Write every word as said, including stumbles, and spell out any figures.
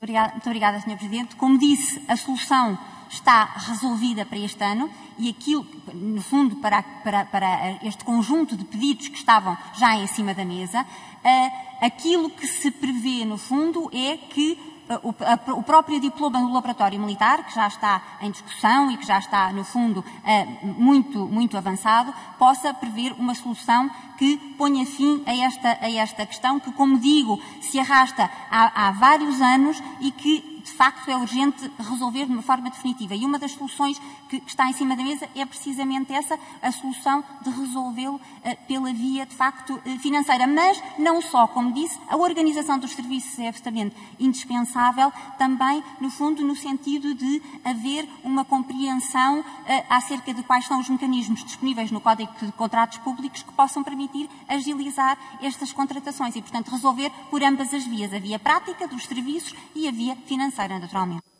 Obrigada, muito obrigada, senhor Presidente. Como disse, a solução está resolvida para este ano e aquilo, no fundo, para, para, para este conjunto de pedidos que estavam já em cima da mesa, uh, aquilo que se prevê, no fundo, é que uh, o, a, o próprio diploma do laboratório militar, que já está em discussão e que já está, no fundo, uh, muito, muito avançado, possa prever uma solução que ponha fim a esta, a esta questão que, como digo, se arrasta há, há vários anos e que, de facto, é urgente resolver de uma forma definitiva. E uma das soluções que está em cima da mesa é precisamente essa, a solução de resolvê-lo uh, pela via, de facto, uh, financeira. Mas, não só, como disse, a organização dos serviços é absolutamente indispensável, também, no fundo, no sentido de haver uma compreensão uh, acerca de quais são os mecanismos disponíveis no Código de Contratos Públicos que possam permitir agilizar estas contratações e, portanto, resolver por ambas as vias, a via prática dos serviços e a via financeira, naturalmente.